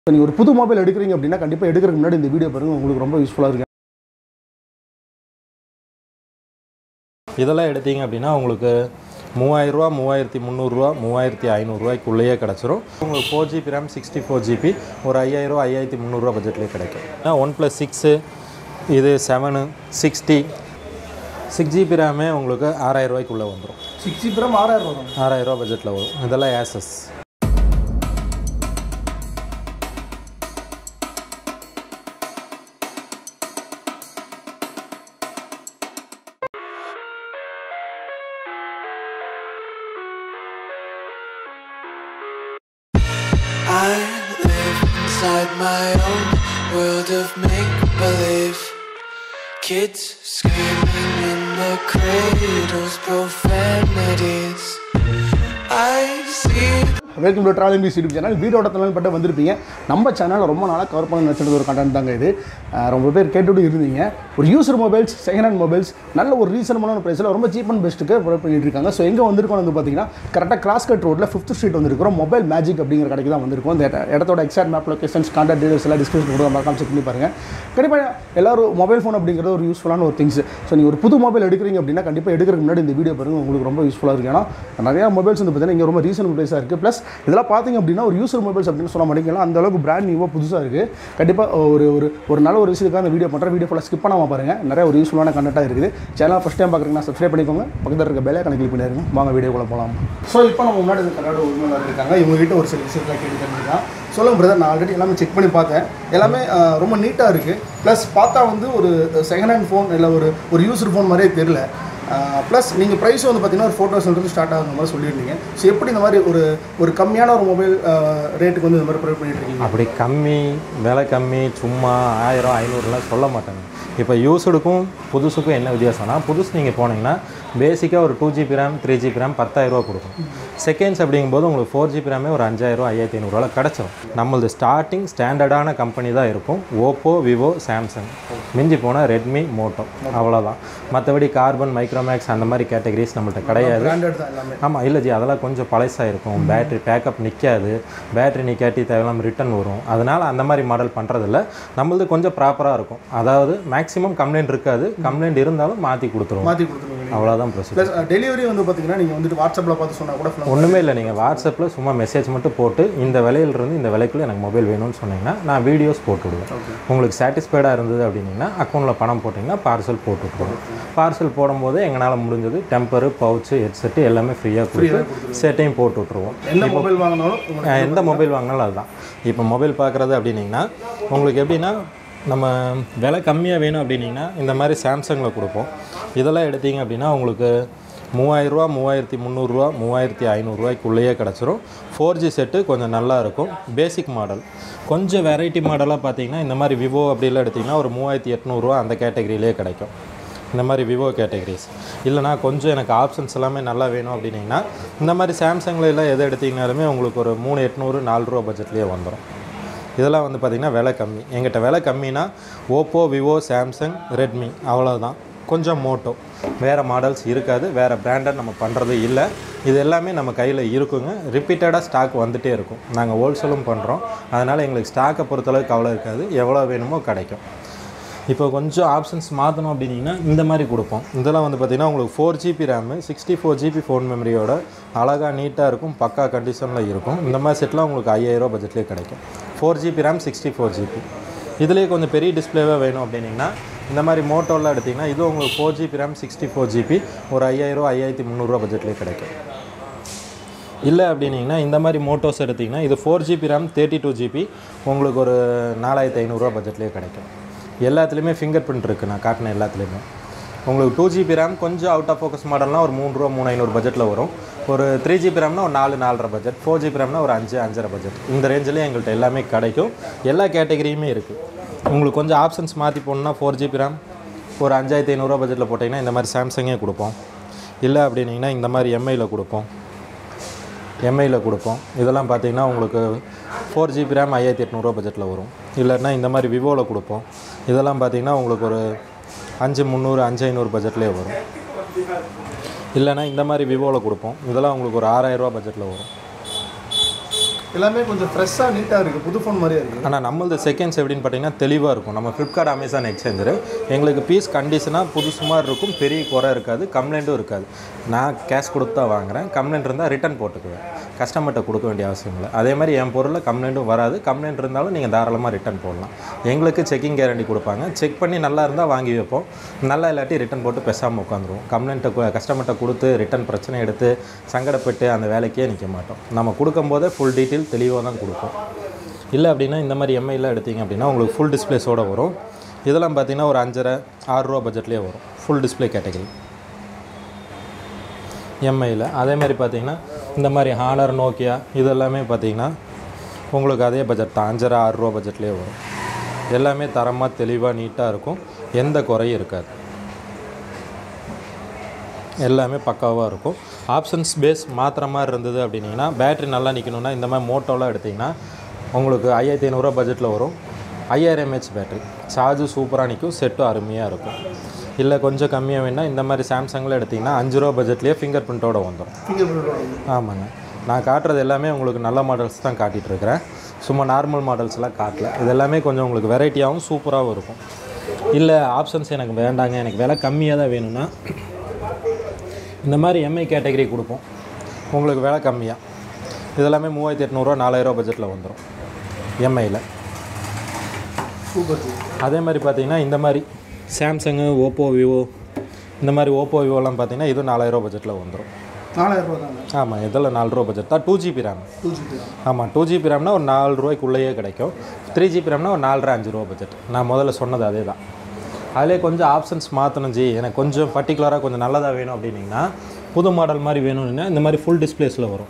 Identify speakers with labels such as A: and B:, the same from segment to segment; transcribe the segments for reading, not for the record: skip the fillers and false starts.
A: நீங்க ஒரு புது மொபைல் எடுக்குறீங்க அப்படினா கண்டிப்பா எடுக்கிறதுக்கு முன்னாடி இந்த வீடியோ பாருங்க உங்களுக்கு ரொம்ப யூஸ்ஃபுல்லா இருக்கும்.
B: இதெல்லாம் எடுத்தீங்க அப்படினா உங்களுக்கு 3000 ரூபாய் 3300 ரூபாய் 3500 ரூபாய்க்குள்ளேயே கிடைச்சிரும். உங்களுக்கு 4GB RAM 64GB ஒரு 5000 5300 ரூபாய் பட்ஜெட்லயே கிடைக்கும். OnePlus 6 இது 7 60 6GB RAM உங்களுக்கு 6000 ரூபாய்க்குள்ள வந்துரும்.
A: 6GB RAM 6000 வரும்.
B: 6000 ரூபாய் பட்ஜெட்ல வரும். இதெல்லாம் Asus.
C: I live inside my own world of make-believe. Kids screaming in the cradles, profanities. I see.
A: Welcome to travelling bees YouTube channel. வீடியோட தமிழ் பட்ட வந்திருப்பீங்க. நம்ம சேனலில் ரொம்ப நாளாக கவர் பண்ண நினச்சிட்டு ஒரு கண்டென்ட் தாங்க இது. ரொம்ப பேர் கேட்டுட்டு இருந்தீங்க. ஒரு used mobiles, second hand mobiles நல்ல ஒரு ரீசனபிளான ப்ரைஸில் ரொம்ப சீப் அண்ட் பெஸ்ட்டுக்கு ப்ரொவைட் பண்ணிட்டு இருக்காங்க. ஸோ எங்கே வந்திருக்கோம் வந்து பார்த்தீங்கன்னா கரெக்டாக கிராஸ்கட் ரோட்டில் 5th ஸ்ட்ரீட் வந்திருக்கிறோம். மொபைல் மேஜிக் அப்படிங்கிற கடைக்கு தான் வந்திருக்கோம். இந்த இடத்தோட exact map locations contact details எல்லாம் டிஸ்கிரிப்ஷன் கூட மறக்காம செக் பண்ணி பாருங்கள். கண்டிப்பாக எல்லாரும் மொபைல் ஃபோன் அப்படிங்கிறது ஒரு யூஸ்ஃபுல்லான ஒரு திங்ஸ். ஸோ நீங்கள் ஒரு புது மொபைல் எடுக்கிறீங்க அப்படின்னா கண்டிப்பாக எடுக்கிறதுக்கு முன்னாடி இந்த வீடியோ பாருங்கள் உங்களுக்கு ரொம்ப யூஸ்ஃபுல்லாக இருக்கும். ஏன்னா நிறையா மொபைல்ஸ் வந்து பார்த்தீங்கன்னா இங்கே ரொம்ப ரீசனபிள் ப்ரைஸாக இருக்குது. ப்ளஸ் இதெல்லாம் பார்த்தீங்க அப்படின்னா ஒரு யூசர் மொபைல்ஸ் அப்படின்னு சொல்ல மாட்டேங்கலாம். அந்த அளவுக்கு பிராண்ட் நியூவாக புதுசாக இருக்குது. கண்டிப்பாக ஒரு நல்ல ஒரு விஷயத்துக்காக அந்த வீடியோ பண்ணுறேன். வீடியோ ஃபுல்லாக ஸ்கிப் பண்ணாமல் பாருங்கள். நிறைய ஒரு யூஸ்ஃபுல்லான கண்டென்ட்டாக இருக்குது. சேனல் ஃபஸ்ட் டைம் பார்க்குறீங்கன்னா சப்ஸ்கிரைப் பண்ணிக்கோங்க. பக்கத்தில் இருக்க பெல் ஐகானை கிளிக் பண்ணிடுங்க. வாங்க வீடியோக்குள்ள போகலாம். ஸோ இப்போ நம்ம முன்னாடி இந்த கடையோட உரிமையாளர் இருக்காங்க. இவங்ககிட்ட ஒரு சில விஷயத்தில் கேட்டு தெரிஞ்சுக்கலாம். சொல்லுங்கள் பிரதர், நான் ஆல்ரெடி எல்லாமே செக் பண்ணி பார்த்தேன். எல்லாமே ரொம்ப நீட்டாக இருக்குது. ப்ளஸ் பார்த்தா வந்து ஒரு செகண்ட் ஹேண்ட் ஃபோன் இல்லை ஒரு யூசர் ஃபோன் மாதிரியே தெரியல. ப்ளஸ் நீங்கள் ப்ரைஸ் வந்து பார்த்தீங்கன்னா ஒரு 4000 ஸ்டார்ட் ஆகுற மாதிரி சொல்லியிருந்தீங்க. ஸோ எப்படி இந்த மாதிரி ஒரு கம்மியான ஒரு மொபைல் ரேட்டுக்கு வந்து இந்த மாதிரி ப்ரொவைட் பண்ணிட்டு இருக்கீங்க?
B: அப்படி கம்மி விலை கம்மி சும்மா 1000 500லாம் சொல்ல மாட்டாங்க. இப்போ யூஸ்டுக்கும் புதுசுக்கும் என்ன வித்தியாசம்னா, புதுசு நீங்கள் போனீங்கன்னா பேசிக்காக ஒரு 2GB RAM 3GB RAM 10000 ரூபா கொடுக்கும். செகண்ட்ஸ் அப்படிங்கும்போது உங்களுக்கு 4GB RAM ஒரு 5000 5500 கிடச்சிடும். நம்மளது ஸ்டார்டிங் ஸ்டாண்டர்டான கம்பெனி தான் இருக்கும். ஓப்போ, விவோ, சாம்சங், மிஞ்சி போனால் ரெட்மி, மோட்டோ, அவ்வளோதான். மற்றபடி கார்பன், மைக்ரோமேக்ஸ் அந்த மாதிரி கேட்டகரிஸ் நம்மள்ட்ட கிடையாது. ஆமாம், இல்லை ஜி, அதெல்லாம் கொஞ்சம் பழசாக இருக்கும். பேட்ரி பேக்கப் நிற்காது. பேட்ரி நிற்காட்டி தேவையில்லாமல் ரிட்டன் வரும். அதனால் அந்த மாதிரி மாடல் பண்ணுறதில்ல. நம்மளது கொஞ்சம் ப்ராப்பராக இருக்கும். அதாவது மேக்ஸிமம் கம்ப்ளைண்ட் இருக்காது. கம்ப்ளைண்ட் இருந்தாலும் மாற்றி கொடுத்துருவோம். அவ்வளோதான் ப்ரொசீஜர்.
A: டெலிவரி வந்து பார்த்தீங்கன்னா நீங்கள் வந்துட்டு வாட்ஸ்அப்பில் பார்த்து சொன்னால் கூட
B: ஒன்றுமே இல்லை. நீங்கள் வாட்ஸ்அப்பில் சும்மா மெசேஜ் மட்டும் போட்டு இந்த விலையிலிருந்து இந்த விலைக்குள்ளே எனக்கு மொபைல் வேணும்னு சொன்னீங்கன்னா நான் வீடியோஸ் போட்டு விடுவேன். உங்களுக்கு சாட்டிஸ்ஃபைடாக இருந்தது அப்படின்னா அக்கௌண்ட்டில் பணம் போட்டிங்கன்னா பார்சல் போட்டு விட்ருவோம். பார்சல் போடும்போது எங்களால் முடிஞ்சது டெம்பரு, பவுச்சு, ஹெட்செட்டு எல்லாமே ஃப்ரீயாக கொடுத்து செட்டையும் போட்டு விட்ருவோம்.
A: எந்த மொபைல் வாங்கினாலும்
B: அதுதான். இப்போ மொபைல் பார்க்குறது அப்படின்னிங்கன்னா உங்களுக்கு எப்படின்னா, நம்ம விலை கம்மியாக வேணும் அப்படின்னிங்கன்னா இந்த மாதிரி சாம்சங்கில் கொடுப்போம். இதெல்லாம் எடுத்தீங்க அப்படின்னா உங்களுக்கு 3000 ரூபா 3300 ரூபா 3500 ரூபாய்க்குள்ளேயே கிடச்சிரும். 4G செட்டு கொஞ்சம் நல்லா இருக்கும். Basic model. கொஞ்சம் வெரைட்டி மாடலாக பார்த்தீங்கன்னா இந்த மாதிரி விவோ அப்படிலாம் எடுத்திங்கன்னா ஒரு 3800 ரூபா அந்த கேட்டகரியிலே கிடைக்கும். இந்த மாதிரி விவோ கேட்டகரிஸ். இல்லைனா கொஞ்சம் எனக்கு ஆப்ஷன்ஸ் எல்லாமே நல்லா வேணும் அப்படின்னிங்கன்னா இந்த மாதிரி சாம்சங்கில் எல்லாம் எதை எடுத்திங்கனாலுமே உங்களுக்கு ஒரு 3800 4 ரூபா பட்ஜெட்லேயே வந்துடும். இதெல்லாம் வந்து பார்த்திங்கன்னா விலை கம்மி. எங்கிட்ட விலை கம்மினா ஓப்போ, விவோ, சாம்சங், ரெட்மி, அவ்வளோதான். கொஞ்சம் மோட்டோ, வேறு மாடல்ஸ் இருக்காது. வேறு பிராண்டட் நம்ம பண்ணுறது இல்லை. இது எல்லாமே நம்ம கையில் இருக்குங்க. ரிப்பீட்டடாக ஸ்டாக் வந்துகிட்டே இருக்கும். நாங்கள் ஹோல்சேலும் பண்ணுறோம். அதனால் எங்களுக்கு ஸ்டாக்கை பொறுத்தளவுக்கு அவ்வளோ இருக்காது. எவ்வளோ வேணுமோ கிடைக்கும். இப்போ கொஞ்சம் ஆப்ஷன்ஸ் மாற்றணும் அப்படின்னிங்கன்னா இந்த மாதிரி கொடுப்போம். இதெல்லாம் வந்து பார்த்திங்கன்னா உங்களுக்கு 4GB RAM 64GB ஃபோன் மெமரியோட அழகாக நீட்டாக இருக்கும். பக்கா கண்டிஷனில் இருக்கும். இந்த மாதிரி செட்லாம் உங்களுக்கு 5000 ரூபா பட்ஜெட்லேயே கிடைக்கும். 4GB RAM 64GB. இதுலேயே கொஞ்சம் பெரிய டிஸ்பிளேவாக வேணும் அப்படின்னிங்கன்னா இந்த மாதிரி மோட்டோலாம் எடுத்திங்கன்னா இது உங்களுக்கு 4GB RAM 64GB ஒரு 5000 5300 ரூபா பட்ஜெட்லேயே கிடைக்கும். இல்லை அப்படின்னிங்கன்னா இந்த மாதிரி மோட்டோஸ் எடுத்திங்கன்னா இது 4GB RAM 32GB உங்களுக்கு ஒரு 4500 ரூபா பட்ஜெட்லேயே கிடைக்கும். எல்லாத்துலேயுமே ஃபிங்கர் பிரிண்ட் இருக்குது. நான் காட்டின எல்லாத்துலேயுமே உங்களுக்கு 2GB RAM கொஞ்சம் அவுட் ஆஃப் ஃபோக்கஸ் மாடல்னால் ஒரு 3 ரூபா 3500 பட்ஜெட்டில் வரும். ஒரு 3GB RAMனா ஒரு 4-4.5 பட்ஜெட். 4GB RAMனா ஒரு 5-5.5 பட்ஜெட். இந்த ரேஞ்சிலே எங்கள்கிட்ட எல்லாமே கிடைக்கும். எல்லா கேட்டகரியுமே இருக்குது. உங்களுக்கு கொஞ்சம் ஆப்ஷன்ஸ் மாற்றி போடணுன்னா 4GB RAM ஒரு 5500 ரூபா பட்ஜெட்டில் போட்டிங்கன்னா இந்த மாதிரி சாம்சங்கே கொடுப்போம். இல்லை அப்படின்னிங்கன்னா இந்த மாதிரி எம்ஐயில் கொடுப்போம். இதெல்லாம் பார்த்திங்கன்னா உங்களுக்கு 4GB RAM 5800 ரூபா பட்ஜெட்டில் வரும். இல்லைன்னா இந்த மாதிரி விவோவில் கொடுப்போம். இதெல்லாம் பார்த்திங்கன்னா உங்களுக்கு ஒரு 5300 5500 பட்ஜெட்லேயே வரும். இல்லைனா இந்த மாதிரி விவோவில் கொடுப்போம். இதெல்லாம் உங்களுக்கு ஒரு 6000 ரூபா பட்ஜெட்டில் வரும்.
A: எல்லாமே கொஞ்சம் ஃப்ரெஷ்ஷாக நீட்டாக இருக்குது, புது ஃபோன் மாதிரியே இருக்குது.
B: ஆனால் நம்மளது செகண்ட்ஸ் எப்படின்னு பார்த்தீங்கன்னா தெளிவாக இருக்கும். நம்ம ஃப்ளிப்கார்ட் அமேசான் எக்ஸ்சேஞ்சரு எங்களுக்கு பீஸ் கண்டிஷனாக புதுசு மாதிரி இருக்கும், பெரிய குறை இருக்காது, கம்ப்ளைண்ட்டும் இருக்காது. நான் கேஷ் கொடுத்து தான் வாங்குகிறேன். கம்ப்ளைண்ட் இருந்தால் ரிட்டன் போட்டுக்குவேன், கஸ்டமர்கிட்ட கொடுக்க வேண்டிய அவசியம் இல்லை. அதே மாதிரி என் பொருளில் கம்ப்ளைண்ட்டும் வராது. கம்ப்ளைண்ட் இருந்தாலும் நீங்கள் தாராளமாக ரிட்டன் போடலாம். எங்களுக்கு செக்கிங் கேரண்டி கொடுப்பாங்க. செக் பண்ணி நல்லா இருந்தால் வாங்கி வைப்போம், நல்லா இல்லாட்டி ரிட்டன் போட்டு பேசாமல் உட்காந்துருவோம். கம்ப்ளைண்ட்டை கஸ்டமர்கிட்ட கொடுத்து ரிட்டன் பிரச்சனை எடுத்து சங்கடப்பட்டு அந்த வேலைக்கே நிற்க மாட்டோம். நம்ம கொடுக்கும்போதே ஃபுல் டீட்டெயில் தெளிவாக தான் கொடுப்போம். இல்லை அப்படின்னா இந்த மாதிரி எம்ஐலாம் எடுத்திங்க அப்படின்னா உங்களுக்கு ஃபுல் டிஸ்பிளேஸோடு வரும். இதெல்லாம் பார்த்திங்கன்னா ஒரு 5.5-6 ரூபா பட்ஜெட்லேயே வரும், ஃபுல் டிஸ்பிளே கேட்டகரி எம்ஐயில். அதே மாதிரி பார்த்திங்கன்னா இந்த மாதிரி ஹானர், நோக்கியா இதெல்லாமே பார்த்திங்கன்னா உங்களுக்கு அதே பட்ஜெட் தான், 5.5-6 ரூபா பட்ஜெட்லேயே வரும். எல்லாமே தரமாக தெளிவாக நீட்டாக இருக்கும், எந்த குறையும் இருக்காது, எல்லாமே பக்காவாக இருக்கும். ஆப்ஷன்ஸ் பேஸ் மாத்திர மாதிரி இருந்தது அப்படின்னா பேட்ரி நல்லா நிற்கணுன்னா இந்த மாதிரி மோட்டோலாம் எடுத்திங்கன்னா உங்களுக்கு 5500 பட்ஜெட்டில் வரும். 5000 mAh பேட்ரி, சார்ஜு சூப்பராக நிற்கும், செட்டும் அருமையாக இருக்கும். இல்லை கொஞ்சம் கம்மியாக வேணால் இந்த மாதிரி சாம்சங்கில் எடுத்திங்கன்னா 5 ரூபா பட்ஜெட்லேயே ஃபிங்கர் பிரிண்ட்டோடு வந்துடும். ஆமாங்க, நான் காட்டுறது எல்லாமே உங்களுக்கு நல்ல மாடல்ஸ் தான் காட்டிகிட்ருக்கிறேன், சும்மா நார்மல் மாடல்ஸ்லாம் காட்டல. இது எல்லாமே கொஞ்சம் உங்களுக்கு வெரைட்டியாகவும் சூப்பராகவும் இருக்கும். இல்லை ஆப்ஷன்ஸ் எனக்கு வேண்டாங்க, எனக்கு விலை கம்மியாக தான் வேணும்னா இந்த மாதிரி எம்ஐ கேட்டகரி கொடுப்போம், உங்களுக்கு விலை கம்மியாக. இதெல்லாமே 3800 4000 பட்ஜெட்டில் வந்துடும் எம்ஐயில். அதே மாதிரி பார்த்திங்கன்னா இந்த மாதிரி சாம்சங்கு, ஓப்போ, விவோ, இந்த மாதிரி ஓப்போ, விவோலாம் பார்த்திங்கன்னா இது 4000 பட்ஜெட்டில் வந்துடும்.
A: 4000 தாங்க.
B: ஆமாம், இதெல்லாம் 4 ரூபா பட்ஜெட் தான். 2GB RAM. ஆமாம், 2GB ரேம்னா ஒரு 4 ரூபாய்க்குள்ளேயே கிடைக்கும். 3GB ரேம்னா ஒரு 4.5 ரூபா பட்ஜெட். நான் முதல்ல சொன்னது அதே தான். அதிலே கொஞ்சம் ஆப்ஷன்ஸ் மாற்றணும் ஜி, எனக்கு கொஞ்சம் பர்டிகுலராக கொஞ்சம் நல்லதாக வேணும் அப்படின்னிங்கன்னா, புது மாடல் மாதிரி வேணும்னா இந்த மாதிரி ஃபுல் டிஸ்பிளேஸில் வரும்.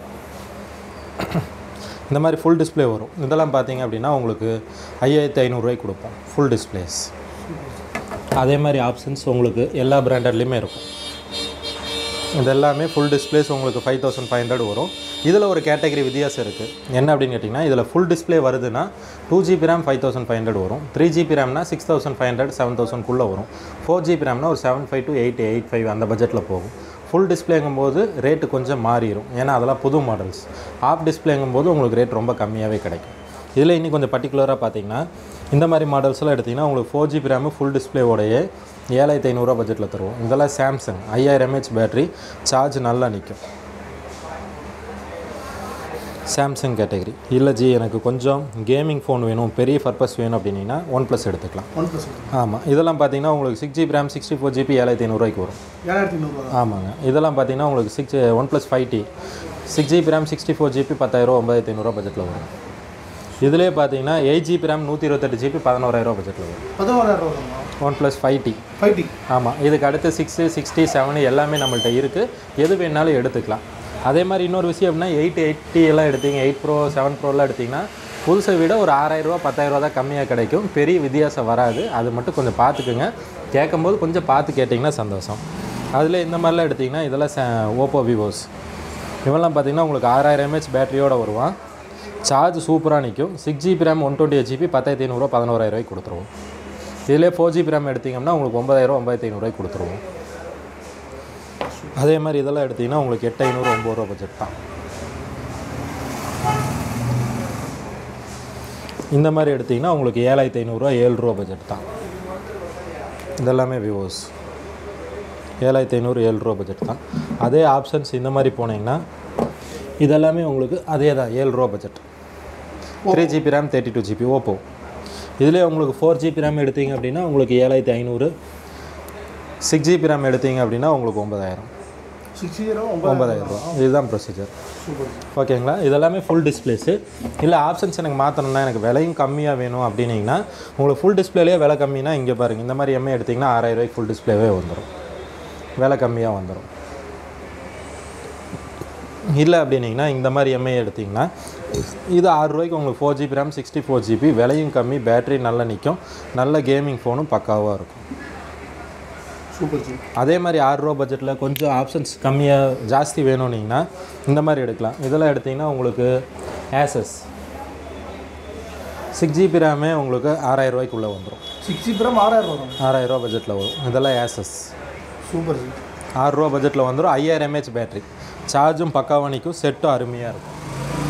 B: இந்த மாதிரி ஃபுல் டிஸ்பிளே வரும். இதெல்லாம் பார்த்தீங்க அப்படின்னா உங்களுக்கு 5500 கொடுப்போம் ஃபுல் டிஸ்பிளேஸ். அதே மாதிரி ஆப்ஷன்ஸ் உங்களுக்கு எல்லா பிராண்டட்லேயுமே இருக்கும். இதெல்லாமே ஃபுல் டிஸ்பிளேஸ் உங்களுக்கு 5500 வரும். இதில் ஒரு கேட்டகரி வித்தியாசம் இருக்குது. என்ன அப்படின்னு கேட்டிங்கன்னா, இதில் ஃபுல் டிஸ்பிளே வருதுன்னா 2GB ரேம் 5500 வரும், 3GB ரேம்னா 6500 7000குள்ளே வரும், 4GB ரேம்னா ஒரு 75 to 885 அந்த பட்ஜெட்டில் போகும். ஃபுல் டிஸ்பிளேங்கும்போது ரேட்டு கொஞ்சம் மாறிடும், ஏன்னா அதெல்லாம் புது மாடல்ஸ். ஆஃப் டிஸ்பிளேங்கும்போது உங்களுக்கு ரேட் ரொம்ப கம்மியாகவே கிடைக்கும். இதில் இன்னும் கொஞ்சம் பர்டிகுலராக பார்த்தீங்கன்னா இந்த மாதிரி மாடல்ஸ்லாம் எடுத்திங்கன்னா உங்களுக்கு 4GB ரேமு ஃபுல் டிஸ்பிளேவோடைய 7500 பட்ஜெட்டில் தருவோம். இதெல்லாம் சாம்சங் 5000 mAh பேட்ரி, சார்ஜ் நல்லா நிற்கும். Samsung category. இல்லை ஜி எனக்கு கொஞ்சம் கேமிங் ஃபோன் வேணும், பெரிய பர்பஸ் வேணும் அப்படின்னா OnePlus எடுத்துக்கலாம். ஆமாம், இதெல்லாம் பார்த்தீங்கன்னா உங்களுக்கு 6GB ரேம் 64GB 7500 வரும்.
A: 7500.
B: ஆமாங்க, இதெல்லாம் பார்த்தீங்கன்னா உங்களுக்கு OnePlus 5T 6GB RAM 64GB 10000 9500 பட்ஜெட்டில் வரும். இதிலே பார்த்தீங்கன்னா 8GB ரேம் 128GB 11000 பட்ஜெட்டில் வரும்.
A: 11000
B: OnePlus 5T. ஆமாம், இதுக்கு அடுத்து 6, 60, 7 எல்லாமே நம்மள்கிட்ட இருக்குது, எது வேணாலும் எடுத்துக்கலாம். அதே மாதிரி இன்னொரு விஷயம் அப்படின்னா 880 எல்லாம் எடுத்தீங்க, 8 Pro 7 Proலாம் எடுத்திங்கன்னா புதுசை விட ஒரு 6000 10000 தான் கம்மியாக கிடைக்கும், பெரிய வித்தியாசம் வராது. அது மட்டும் கொஞ்சம் பார்த்துக்குங்க, கேட்கும்போது கொஞ்சம் பார்த்து கேட்டிங்கன்னா சந்தோஷம். அதில் இந்த மாதிரிலாம் எடுத்திங்கன்னா இதெல்லாம் ஓப்போ, விவோஸ் இவெல்லாம் பார்த்திங்கன்னா உங்களுக்கு 6000 mAh பேட்டரியோடு வருவான், சார்ஜ் சூப்பராக நிற்கும். 6GB ரேம் 128GB 10500 11000 கொடுத்துருவோம். இதிலே 4GB ரேம் எடுத்திங்கன்னா உங்களுக்கு 9000 9500 கொடுத்துருவோம். அதே மாதிரி இதெல்லாம் எடுத்திங்கன்னா உங்களுக்கு 8500 9 பட்ஜெட் தான். இந்த மாதிரி எடுத்திங்கன்னா உங்களுக்கு 7500 7 பட்ஜெட் தான். இதெல்லாமே விவோஸ் 7500 7 பட்ஜெட் தான். அதே ஆப்ஷன்ஸ் இந்த மாதிரி போனீங்கன்னா இதெல்லாமே உங்களுக்கு அதே தான் 7 budget. 3GB RAM 32GB Oppo. இதிலே உங்களுக்கு 4GB ரேம் எடுத்தீங்க அப்படின்னா உங்களுக்கு 7500, 6GB ரேம் எடுத்தீங்க அப்படின்னா உங்களுக்கு 9000. 9000 ரூபா. இதுதான் ப்ரொசீஜர். ஓகேங்களா? இதெல்லாமே ஃபுல் டிஸ்பிளேஸு. இல்லை ஆப்ஷன்ஸ் எனக்கு மாற்றணும்னா எனக்கு விலையும் கம்மியாக வேணும் அப்படின்னிங்கன்னா உங்களுக்கு ஃபுல் டிஸ்பிளேலேயே விலை கம்மினா இங்கே பாருங்கள், இந்த மாதிரி எம்ஐ எடுத்திங்கன்னா 6000 ஃபுல் டிஸ்பிளேவே வந்துடும், விலை கம்மியாக வந்துடும். இல்லை அப்படின்னிங்கன்னா இந்த மாதிரி எம்ஐ எடுத்திங்கன்னா இது 6 ரூபாய்க்கு உங்களுக்கு 4GB ரேம் 64GB, விலையும் கம்மி, பேட்டரி நல்லா நிற்கும், நல்ல கேமிங் ஃபோனும் பக்காவாக இருக்கும். அதே மாதிரி 6 ரூபா பட்ஜெட்டில் கொஞ்சம் ஆப்ஷன்ஸ் கம்மியாக ஜாஸ்தி வேணும்னிங்கன்னா இந்த மாதிரி எடுக்கலாம். இதெல்லாம் எடுத்திங்கன்னா உங்களுக்கு ஆசஸ் 6GB ரேமே உங்களுக்கு 6000 ரூபாய்க்குள்ளே வந்துடும்.
A: 6GB ரேம் 6000
B: ரூபா பட்ஜெட்டில் வரும். இதெல்லாம் ஆசஸ்
A: சூப்பர்.
B: 6 ரூபா பட்ஜெட்டில் வந்துடும். 5000 mAh பேட்டரி, சார்ஜும் பக்காவாக நிற்கும், செட்டும் அருமையாக இருக்கும்.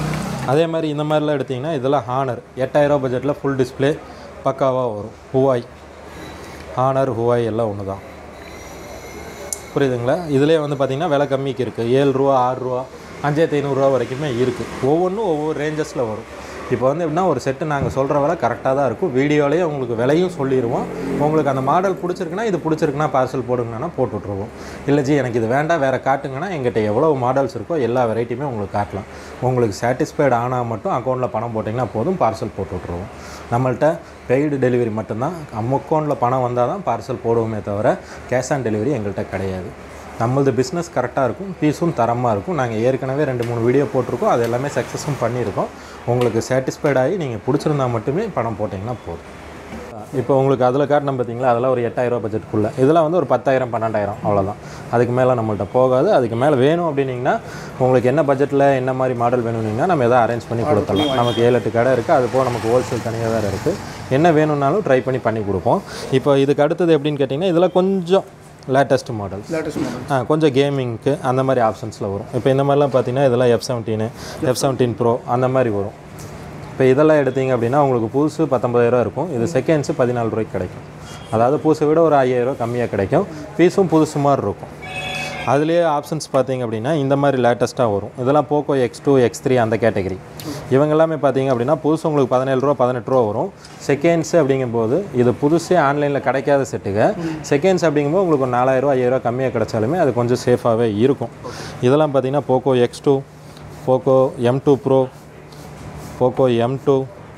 B: அதே மாதிரி இந்த மாதிரிலாம் எடுத்திங்கன்னா இதெல்லாம் ஹானர் 8000 பட்ஜெட்டில் ஃபுல் டிஸ்பிளே பக்காவாக வரும். ஹுவாய் ஹானர் ஹுவாய் எல்லாம் ஒன்று தான். புரியுதுங்களா? இதிலே வந்து பார்த்திங்கன்னா விலை கம்மிக்கு இருக்குது. 7 ரூபா 6 ரூபா 5500 வரைக்குமே இருக்குது. ஒவ்வொன்றும் ஒவ்வொரு ரேஞ்சஸில் வரும். இப்போ வந்து எப்படின்னா ஒரு செட்டு நாங்கள் சொல்கிற விலை கரெக்டாக தான் இருக்கும். வீடியோலேயே உங்களுக்கு விலையும் சொல்லிடுவோம். உங்களுக்கு அந்த மாடல் பிடிச்சிருக்குன்னா இது பிடிச்சிருக்குன்னா பார்சல் போடுங்கன்னா போட்டு விட்ருவோம். இல்லை ஜி எனக்கு இது வேண்டாம் வேறு காட்டுங்கன்னா எங்கிட்ட எவ்வளோ மாடல்ஸ் இருக்கோ எல்லா வெரைட்டியுமே உங்களுக்கு காட்டலாம். உங்களுக்கு சாட்டிஸ்ஃபைடு ஆனால் மட்டும் அக்கௌண்ட்டில் பணம் போட்டிங்கன்னா போதும், பார்சல் போட்டு விட்ருவோம். நம்மள்ட்ட பெய்டு டெலிவரி மட்டும்தான். நம்ம அக்கௌண்ட்டில் பணம் வந்தால் தான் பார்சல் போடுவோமே தவிர கேஷ் ஆன் டெலிவரி எங்கள்கிட்ட கிடையாது. நம்மளது பிஸ்னஸ் கரெக்டாக இருக்கும், பீஸும் தரமாக இருக்கும். நாங்கள் ஏற்கனவே 2-3 வீடியோ போட்டிருக்கோம், அது எல்லாமே சக்ஸஸும் பண்ணியிருக்கோம். உங்களுக்கு சாட்டிஸ்ஃபைடாகி நீங்கள் பிடிச்சிருந்தா மட்டுமே பணம் போட்டிங்கன்னா போதும். இப்போ உங்களுக்கு அதில் காட்டணும் பார்த்தீங்களா, அதெல்லாம் ஒரு 8000 பட்ஜெட்டுக்குள்ளே. இதெல்லாம் வந்து ஒரு 10,000 12,000 அவ்வளோதான். அதுக்கு மேலே நம்மள்ட்ட போகாது. அதுக்கு மேலே வேணும் அப்படின்னிங்கன்னா உங்களுக்கு என்ன பட்ஜெட்டில் என்ன மாதிரி மாடல் வேணும்னிங்கன்னா நம்ம எதாவது அரேஞ்ச் பண்ணி கொடுத்துடலாம். நமக்கு 7-8 கடை இருக்குது. அது போக நமக்கு ஹோல்சேல் தனியாக வேறு இருக்குது. என்ன வேணும்னாலும் ட்ரை பண்ணி கொடுப்போம். இப்போ இதுக்கு அடுத்தது எப்படின்னு கேட்டிங்கன்னா இதில் கொஞ்சம் லேட்டஸ்ட் மாடல்ஸ் கொஞ்சம் கேமிங்க்கு அந்த மாதிரி ஆப்ஷன்ஸில் வரும். இப்போ இந்த மாதிரிலாம் பார்த்தீங்கன்னா இதெல்லாம் F17 Pro அந்த மாதிரி வரும். இப்போ இதெல்லாம் எடுத்திங்க அப்படின்னா உங்களுக்கு புதுசு 19,000 இருக்கும். இது செகண்ட்ஸு 14 ரூபாய்க்கு கிடைக்கும். அதாவது புதுசை விட ஒரு 5,000 கம்மியாக கிடைக்கும். பீஸும் புதுசு மாதிரி இருக்கும். அதுலேயே ஆப்ஷன்ஸ் பார்த்திங்க அப்படின்னா இந்த மாதிரி லேட்டஸ்ட்டாக வரும். இதெல்லாம் போக்கோ X2 X3 அந்த கேட்டகரி. இவங்க எல்லாமே பார்த்திங்க அப்படின்னா புதுசு உங்களுக்கு 17 ரூபா 18 ரூபா வரும். செகண்ட்ஸு அப்படிங்கும்போது இது புதுசே ஆன்லைனில் கிடைக்காத செட்டுங்க. செகண்ட்ஸ் அப்படிங்கும்போது உங்களுக்கு ஒரு 4,000 5,000 கம்மியாக கிடைச்சாலுமே அது கொஞ்சம் சேஃபாகவே இருக்கும். இதெல்லாம் பார்த்திங்கன்னா Poco X2, Poco M2 Pro, Poco M2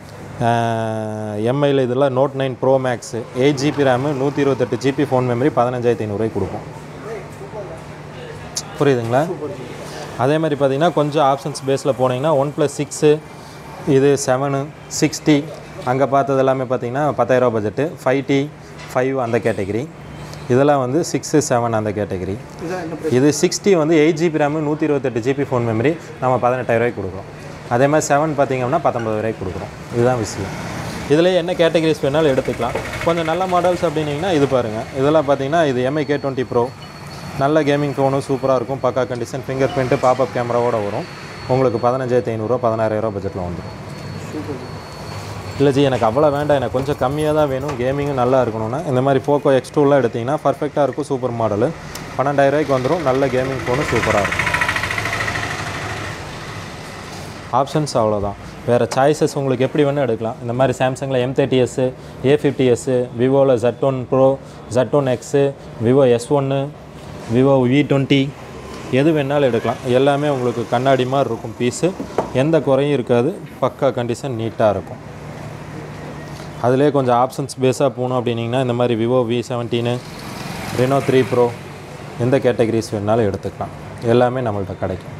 B: எம்ஐயில் இதெல்லாம் Note 9 Pro Max 8GB RAM 128GB phone memory 15,500 கொடுப்போம். புரியுதுங்களா? அதே மாதிரி பார்த்திங்கன்னா கொஞ்சம் ஆப்ஷன்ஸ் பேஸில் போனீங்கன்னா 1+6 இது 7 60 அங்கே பார்த்தது எல்லாமே பார்த்திங்கன்னா 10,000 பட்ஜெட்டு. 5T 5 அந்த கேட்டகிரி. இதெல்லாம் வந்து 6 7 அந்த கேட்டகிரி. இது 60 வந்து 8GB RAM 128GB phone memory நம்ம 18,000 கொடுக்குறோம். அதே மாதிரி 7 பார்த்திங்க அப்படின்னா 19,000 கொடுக்குறோம். இதுதான் விஷயம். இதில் என்ன கேட்டகிரிஸ் வேணாலும் எடுத்துக்கலாம். கொஞ்சம் நல்ல மாடல்ஸ் அப்படின்னிங்கன்னா இது பாருங்கள். இதெல்லாம் பார்த்திங்கன்னா இது MI K20 Pro நல்ல கேமிங் ஃபோனும் சூப்பராக இருக்கும். பக்கா கண்டிஷன், ஃபிங்கர் பிரிண்ட்டு, பாப்அப் கேமராவோட வரும். உங்களுக்கு 15,500 16,000 பட்ஜெட்டில் வந்துடும். இல்லை ஜி எனக்கு அவ்வளோ வேண்டாம், எனக்கு கொஞ்சம் கம்மியாக தான் வேணும், கேமிங்கும் நல்லா இருக்கணும்னா இந்த மாதிரி போக்கோ X2லாம் எடுத்திங்கன்னா பர்ஃபெக்டாக இருக்கும். சூப்பர் மாடலு 12,000 வந்துடும். நல்ல கேமிங் ஃபோனு சூப்பராக இருக்கும். ஆப்ஷன்ஸ் அவ்வளோதான். வேறு சாய்ஸஸ் உங்களுக்கு எப்படி வேணால் எடுக்கலாம். இந்த மாதிரி சாம்சங்கில் M30s A50s, விவோவில் Z1 Pro Z1X, Vivo S1, Vivo V20 எது வேணாலும் எடுக்கலாம். எல்லாமே உங்களுக்கு கண்ணாடி மாதிரி இருக்கும். பீஸு எந்த குறையும் இருக்காது. பக்கா கண்டிஷன் நீட்டாக இருக்கும். அதிலே கொஞ்சம் ஆப்ஷன்ஸ் பேஸாக போகணும் அப்படின்னிங்கன்னா இந்த மாதிரி விவோ V17, Reno 3 Pro எந்த கேட்டகரிஸ் வேணாலும் எடுத்துக்கலாம். எல்லாமே நம்மள்ட்ட கிடைக்கும்.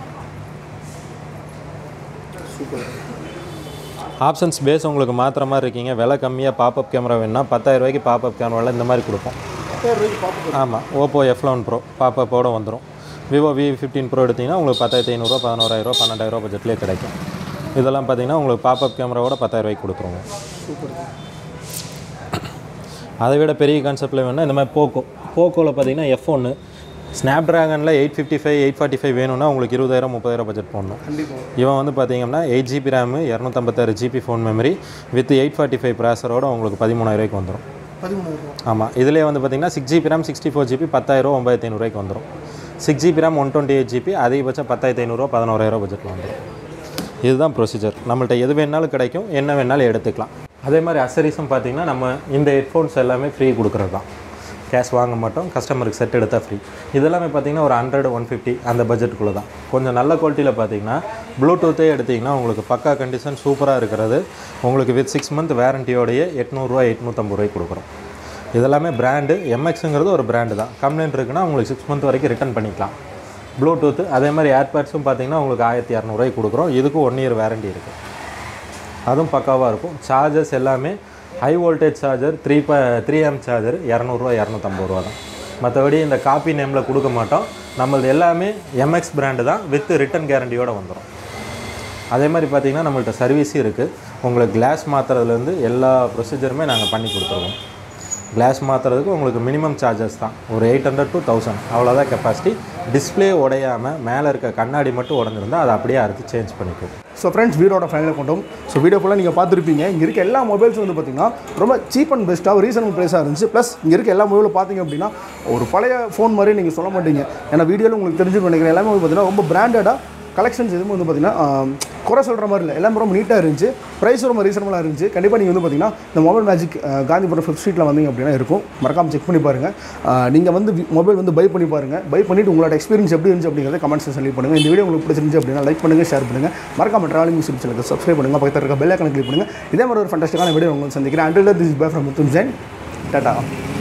B: ஆப்ஷன்ஸ் பேஸ் உங்களுக்கு மாத்திர மாதிரி இருக்கீங்க, விலை கம்மியாக பாப்அப் கேமரா வேணுன்னா 10,000 பாப்அப் கேமராவில் இந்த மாதிரி கொடுப்போம். ஆமாம், ஓப்போ F11 Pro பாப்அப்போடு வந்துடும். விவோ V15 Pro எடுத்திங்கன்னா உங்களுக்கு 10,500 11,000 12,000 பட்ஜெட்லேயே கிடைக்கும். இதெல்லாம் பார்த்திங்கன்னா உங்களுக்கு பாப்அப் கேமராவோட 10,000 கொடுத்துருவோம். அதை விட பெரிய கான்செப்டில் வேணுன்னா இந்த மாதிரி போக்கோவில் பார்த்திங்கன்னா F1 ஸ்னாப்ட்ராகனில் 855 845 வேணும்னா உங்களுக்கு 20,000 30,000 பட்ஜெட் போடணும். இவன் வந்து பார்த்திங்கன்னா 8GB RAM 256GB phone memory with 845 ப்ராசரோட உங்களுக்கு 13,000 வந்துடும். ஆமாம், இதிலே வந்து பார்த்திங்கன்னா 6GB RAM 64GB 10,000 9,500 வந்துடும். 6GB RAM 128GB அதிகபட்சம் 10,500 11,000 பட்ஜெட்டில் வந்துடும். இதுதான் ப்ரொசீஜர். நம்மள்ட்ட எது வேணாலும் கிடைக்கும், என்ன வேணாலும் எடுத்துக்கலாம். அதே மாதிரி அசரிஸும் பார்த்திங்கன்னா நம்ம இந்த ஹெட்ஃபோன்ஸ் எல்லாமே ஃப்ரீ கொடுக்குறது தான். கேஷ் வாங்க மாட்டோம், கஸ்டமருக்கு செட் எடுத்தால் ஃப்ரீ. இதெல்லாமே பார்த்திங்கன்னா ஒரு 100 150 அந்த பட்ஜெட்டுக்குள்ளே தான். கொஞ்சம் நல்ல குவாலிட்டியில் பார்த்திங்கன்னா ப்ளூடூத்தே எடுத்திங்கன்னா உங்களுக்கு பக்கா கண்டிஷன் சூப்பராக இருக்கிறது. உங்களுக்கு வித் 6 மந்த் வேரண்டியோடையே 800 850 கொடுக்குறோம். இதெல்லாமே பிராண்டு. MXங்கிறது ஒரு பிராண்டு தான். கம்ப்ளைண்ட் இருக்குன்னா உங்களுக்கு 6 மந்த் வரைக்கும் ரிட்டர்ன் பண்ணிக்கலாம். ப்ளூடூத்து அதே மாதிரி ஏர்பேட்ஸும் பார்த்திங்கன்னா உங்களுக்கு 1,200 கொடுக்குறோம். இதுக்கும் 1 இயர் வேரண்டி இருக்குது. அதுவும் பக்காவாக இருக்கும். சார்ஜஸ் எல்லாமே high voltage charger 3 amp charger 200 250 தான். மற்றபடி இந்த காப்பி நேமில் கொடுக்க மாட்டோம். நம்மளது எல்லாமே MX பிராண்டு தான் வித் ரிட்டன் கேரண்டியோடு வந்துடும். அதே மாதிரி பார்த்திங்கன்னா நம்மள்ட்ட சர்வீஸும் இருக்குது. உங்களுக்கு கிளாஸ் மாற்றுறதுலேருந்து எல்லா ப்ரொசீஜருமே நாங்கள் பண்ணி கொடுத்துருவோம். கிளாஸ் மாற்றுறதுக்கு உங்களுக்கு மினிமம் சார்ஜஸ் தான் ஒரு 800 to 1000 அவ்வளோதான் கெப்பாசிட்டி. டிஸ்பிளே உடையாமல் மேலே இருக்க கண்ணாடி மட்டும் உடஞ்சிருந்தால் அதை அப்படியே அறுத்து சேஞ்ச் பண்ணிக்கும்.
A: ஸோ ஃப்ரெண்ட்ஸ் வீடியோட ஃபைனலாக கொண்டோம். ஸோ வீடியோ ஃபுல்லாக நீங்கள் பார்த்துருப்பீங்க. இங்கே இருக்க எல்லா மொபைல்ஸும் வந்து பார்த்தீங்கன்னா ரொம்ப சீப் அண்ட் பெஸ்ட்டாக ரீசனபிள் ப்ரைஸாக இருந்துச்சு. ப்ளஸ் இங்கே இருக்க எல்லா மொபைலும் பார்த்தீங்க அப்படின்னா ஒரு பழைய ஃபோன் மாதிரி நீங்கள் சொல்ல மாட்டீங்க. ஏன்னா வீடியோவில் உங்களுக்கு தெரிஞ்சுன்னு நினைக்கிறேன். எல்லாமே வந்து பார்த்தீங்கன்னா ரொம்ப பிராண்டடாக கலெக்ஷன்ஸ் எதுவும் வந்து பார்த்தீங்கன்னா குறை சொல்கிற மாதிரி இல்லை. எல்லாமே ரொம்ப நீட்டாக இருந்துச்சு. ப்ரைஸ் ரொம்ப ரீசனபிளாக இருந்துச்சு. கண்டிப்பாக நீங்கள் வந்து பார்த்தீங்கன்னா இந்த மொபைல் மேஜிக் காந்திபுரம் 5th ஸ்ட்ரீட்டில் வந்தீங்க அப்படின்னா இருக்கும். மறக்காமல் செக் பண்ணி பாருங்கள். நீங்கள் வந்து மொபைல் வந்து பை பண்ணி பாருங்கள். பை பண்ணிவிட்டு உங்களோட எக்ஸ்பீரியன்ஸ் எப்படி இருந்துச்சு அப்படிங்கிறத கமெண்ட்ஸில் செலக்ட் பண்ணுங்கள். இந்த வீடியோ உங்களுக்கு பிடிச்சிருந்துச்சு அப்படின்னா லைக் பண்ணுங்கள், ஷேர் பண்ணுங்கள். மறக்காமல் ட்ராவலிங் யூடியூப் சேனலுக்கு சப்ஸ்கிரைப் பண்ணுங்கள். பக்கத்தில் இருக்க பெல் ஐகானை கிளிக் பண்ணுங்கள். இதே மாதிரி ஒரு ஃபண்டாஸ்டிக்கான வீடியோ உங்களுக்கு சந்திக்கிறேன். Until then, this is bye from Miruthiun. Tata.